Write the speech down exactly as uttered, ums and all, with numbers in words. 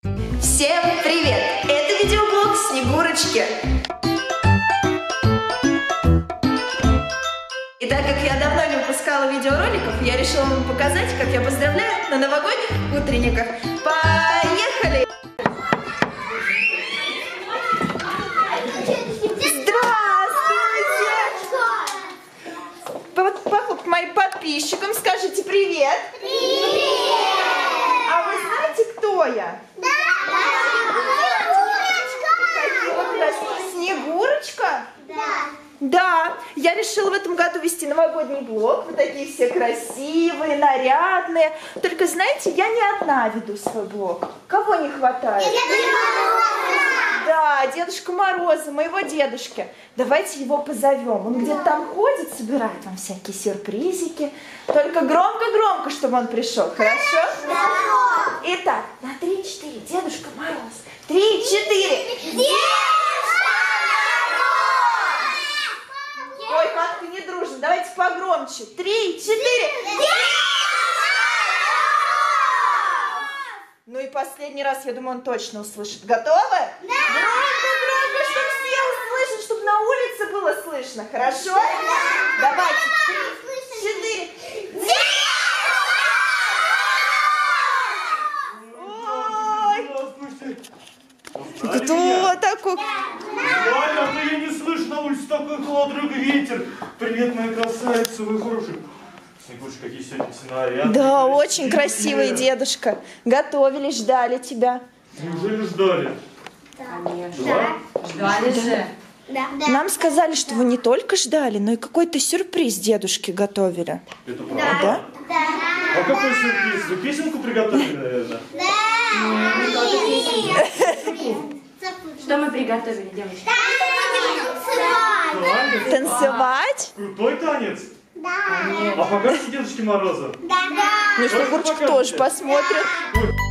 Всем привет! Это видеоблог Снегурочки. И так как я давно не выпускала видеороликов, я решила вам показать, как я поздравляю на новогодних утренниках. Поехали! Здравствуйте! Моим подписчикам скажите привет! Привет! А вы знаете, кто я? Да! Снегурочка! Снегурочка? Да. Да, я решила в этом году вести новогодний влог. Вы такие все красивые, нарядные. Только знаете, я не одна веду свой влог. Кого не хватает? Да, Дедушка Мороза, моего дедушки. Давайте его позовем. Он где-то там ходит, собирает вам всякие сюрпризики. Только громко-громко, чтобы он пришел, хорошо? Да. Итак, на три-четыре, Дедушка Мороз. Три-четыре. Ой, как-то не дружно. Давайте погромче. Три, четыре. Ну и последний раз, я думаю, он точно услышит. Готовы? Да! Громко, громко, чтобы все услышат, чтобы на улице было слышно. Хорошо? Да! Давайте. Три, четыре. Ой! Кто такой? Валя, а то я не слышу, на улице такой холодрык и ветер. Привет, моя красавица, вы хороший. Снегурочка, какие сегодня все наряды. Да, очень красивый дедушка. Готовили, ждали тебя. Неужели ждали? Конечно. Ждали же. Да. Нам сказали, что вы не только ждали, но и какой-то сюрприз дедушке готовили. Это правда? Да? Да. А какой сюрприз? Вы песенку приготовили, наверное? Что мы приготовили, девочки? Танец? Танцевать? Крутой танец? Да. А покажете Дедушке Морозу? Да. Ну, Снегурочка тоже посмотрит. Ой.